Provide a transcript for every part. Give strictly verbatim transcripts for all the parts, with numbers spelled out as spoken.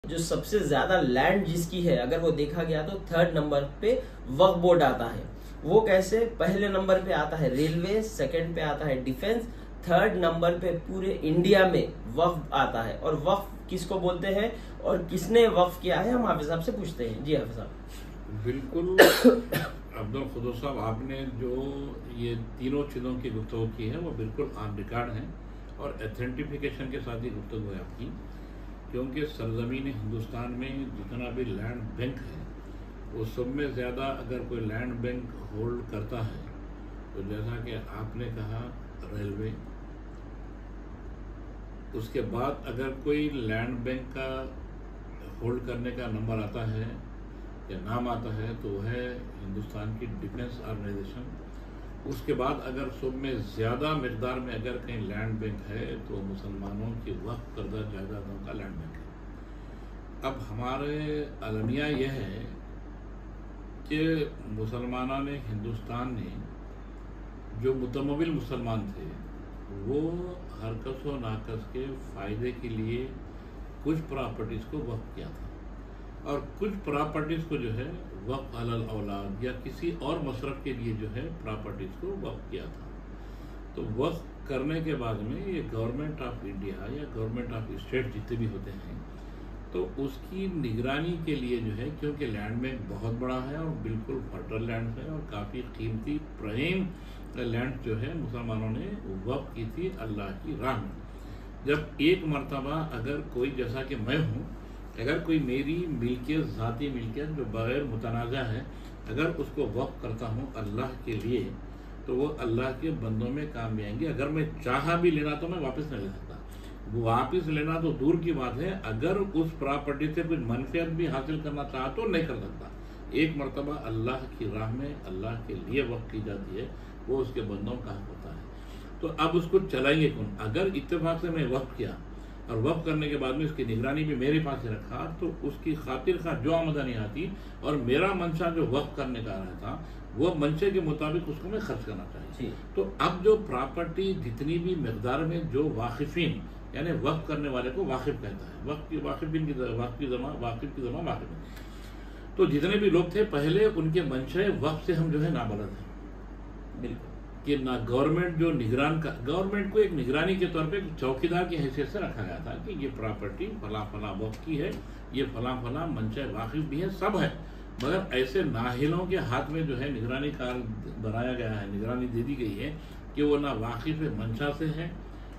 जो सबसे ज्यादा लैंड जिसकी है अगर वो देखा गया तो थर्ड नंबर पे वक्फ बोर्ड आता है। वो कैसे? पहले नंबर पे आता है रेलवे, सेकंड पे आता है डिफेंस, थर्ड नंबर पे पूरे इंडिया में वक्फ आता है। और वक्फ किसको बोलते हैं और किसने वक्फ किया है, हम हाफिज साहब से पूछते हैं। जी हाफिज साहब। बिल्कुल अब्दुल खुदूस साहब, आपने जो ये तीनों चीज़ों की गुफ्तगू की है वो बिल्कुल ऑन रिकॉर्ड है और एथेंटिफिकेशन के साथ ही गुफ्तगू है आपकी, क्योंकि सरजमीन हिंदुस्तान में जितना भी लैंड बैंक है वो सब में ज़्यादा अगर कोई लैंड बैंक होल्ड करता है तो जैसा कि आपने कहा रेलवे, उसके बाद अगर कोई लैंड बैंक का होल्ड करने का नंबर आता है या नाम आता है तो वह है हिंदुस्तान की डिफेंस ऑर्गेनाइजेशन। उसके बाद अगर सब में ज़्यादा मकदार में अगर कहीं लैंड बैंक है तो मुसलमानों की वक्फ करदा जायदादों का लैंड बैंक है। अब हमारे अलमिया यह है कि मुसलमानों ने, हिंदुस्तान ने, जो मुतमविल मुसलमान थे वो हरकस व नाकस के फ़ायदे के लिए कुछ प्रॉपर्टीज़ को वक्फ किया था और कुछ प्रॉपर्टीज़ को जो है वक्फ अलल औलाद या किसी और मसरफ के लिए जो है प्रॉपर्टीज़ को वक्फ किया था। तो वक्फ करने के बाद में ये गवर्नमेंट ऑफ इंडिया या गवर्नमेंट ऑफ स्टेट जितने भी होते हैं तो उसकी निगरानी के लिए जो है, क्योंकि लैंड बैंक बहुत बड़ा है और बिल्कुल फर्टल लैंड है और काफ़ी कीमती प्राइम लैंड जो है मुसलमानों ने वक्फ की थी अल्लाह की राह में। जब एक मरतबा अगर कोई, जैसा कि मैं हूँ, अगर कोई मेरी मिल्कियत, ज़ाती मिल्कियत जो बग़ैर मुतनाज़ा है, अगर उसको वक्फ करता हूँ अल्लाह के लिए तो वो अल्लाह के बंदों में काम में आएंगे। अगर मैं चाहा भी लेना तो मैं वापस नहीं ले सकता, वो वापस लेना तो दूर की बात है, अगर उस प्रॉपर्टी से कुछ मनफियत भी हासिल करना चाहा तो नहीं कर सकता। एक मरतबा अल्लाह की राह में अल्लाह के लिए वक्फ की जाती है, वो उसके बंदों का हक होता है। तो अब उसको चलाएंगे कौन? अगर इत्तेफाक से मैं वक्फ किया और वक्फ करने के बाद में उसकी निगरानी भी मेरे पास ही रखा तो उसकी खातिर खा जो आमदनी आती और मेरा मंशा जो वक्फ करने का रहा था वो मंशे के मुताबिक उसको मैं खर्च करना चाहिए। तो अब जो प्रॉपर्टी जितनी भी मकदार में जो वाकिफिन यानी वक्फ करने वाले को वाकिफ कहता है, वक्फ की वाकिफिन की वक्फ की जमा वाकिफ की जमा वाकिफ, तो जितने भी लोग थे पहले उनके मंशे वक्फ से हम जो है नाबलद हैं। बिल्कुल कि ना गवर्नमेंट जो निगरान का, गवर्नमेंट को एक निगरानी के तौर पे चौकीदार की हैसियत से रखा गया था कि ये प्रॉपर्टी फला फला वक्फ की है, ये फला फला मंशा वाकिफ भी है, सब है, मगर ऐसे नाहिलों के हाथ में जो है निगरानी कार बनाया गया है, निगरानी दे दी गई है कि वो ना वाकिफ मंशा से है,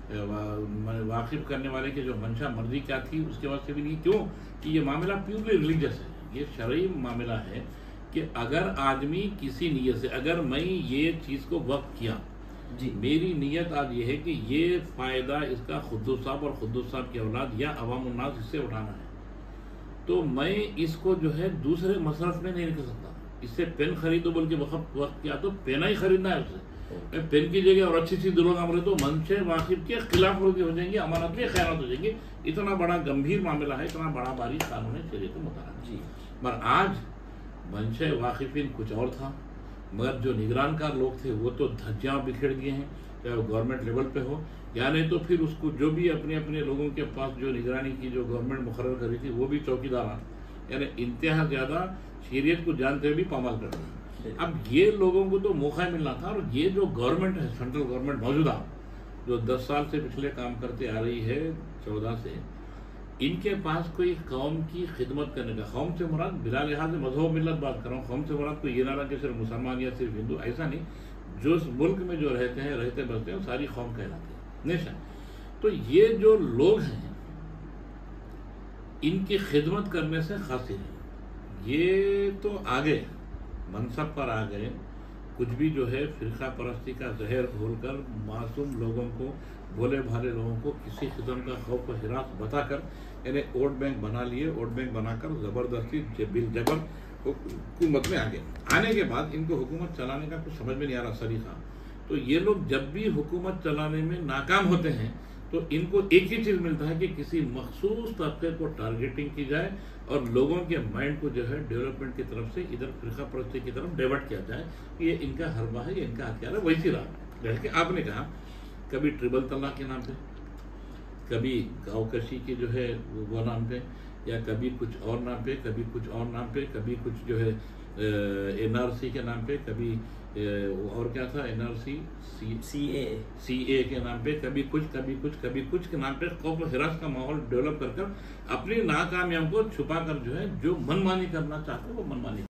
वाकिफ करने वाले के जो मंशा मर्जी क्या थी उसके बाद से भी नहीं। क्यों कि ये मामला प्योरली रिलीजियस है, ये शरई मामला है कि अगर आदमी किसी नियत से, अगर मैं ये चीज़ को वक्फ किया जी, मेरी नियत आज ये है कि ये फ़ायदा इसका खुद्दूस साहब और खुद्दूस साहब की औलाद या अवाम उन्नास इससे उठाना है, तो मैं इसको जो है दूसरे मसरफ में नहीं निकल सकता। इससे पेन खरीदो बोल के वक्त वक्त किया तो पेन ही खरीदना है उससे, पेन की जगह और अच्छी चीज लोग हमारे तो मंशे वाकिफ के खिलाफ हो जाएंगे, अमानत में खैरात हो जाएंगे। इतना बड़ा गंभीर मामला है, इतना बड़ा बारीक कानून है शरीयत मुताबिक जी। मगर आज मंशे वाकिफिन कुछ और था, मगर जो निगरानकार लोग थे वो तो धज्जियाँ बिखेर दिए हैं, चाहे वो गवर्नमेंट लेवल पे हो या नहीं तो फिर उसको जो भी अपने अपने लोगों के पास जो निगरानी की जो गवर्नमेंट मुकर्रर करी थी वो भी चौकीदार, यानी इंतहा ज़्यादा शरीयत को जानते हुए भी पामाल कर रहे हैं। अब ये लोगों को तो मौका मिलना था और ये जो गवर्नमेंट है, सेंट्रल गवर्नमेंट मौजूदा जो दस साल से पिछले काम करते आ रही है, चौदह से, इनके पास कोई कौम की खिदमत करने का, कौम से मुराद बिला लिहाज मजहब मिलत बात कर रहा हूँ, कौम से मुराद कोई ये ना रहा कि सिर्फ मुसलमान या सिर्फ हिंदू, ऐसा नहीं, जो इस मुल्क में जो रहते हैं रहते बसते हैं सारी कौम कहलाते हैं नेशन। तो ये जो लोग हैं इनकी खिदमत करने से खासिर है, ये तो आ गए मनसब पर आ गए, कुछ भी जो है फिरका परस्ती का जहर घोलकर मासूम लोगों को, भोले भाले लोगों को किसी किस्म का खौफ व हिरास बताकर यानी वोट बैंक बना लिए, वोट बैंक बनाकर ज़बरदस्ती बिल जबर हुकूमत में आ गए। आने के बाद इनको हुकूमत चलाने का कुछ समझ में नहीं आ रहा सरीखा, तो ये लोग जब भी हुकूमत चलाने में नाकाम होते हैं तो इनको एक ही चीज़ मिलता है कि किसी मखसूस तबके को टारगेटिंग की जाए और लोगों के माइंड को जो है डेवलपमेंट की तरफ से इधर फिरका परस्ती की तरफ डाइवर्ट किया जाए कि ये इनका हरबा है, ये इनका हथियार है। वैसी रहा जैसे कि आपने कहा, कभी ट्रिपल तलाक के नाम पे, कभी गाँव कशी के जो है वो नाम पे, या कभी कुछ और नाम पे, कभी कुछ और नाम पे, कभी कुछ जो है एनआरसी के नाम पे, कभी अ, और क्या था एनआरसी सी सी ए सी ए के नाम पे, कभी कुछ कभी कुछ कभी कुछ के नाम पे खौफ हिरास का माहौल डेवलप कर कर अपनी नाकामियों को छुपा कर जो है जो मनमानी करना चाहते हैं वो मनमानी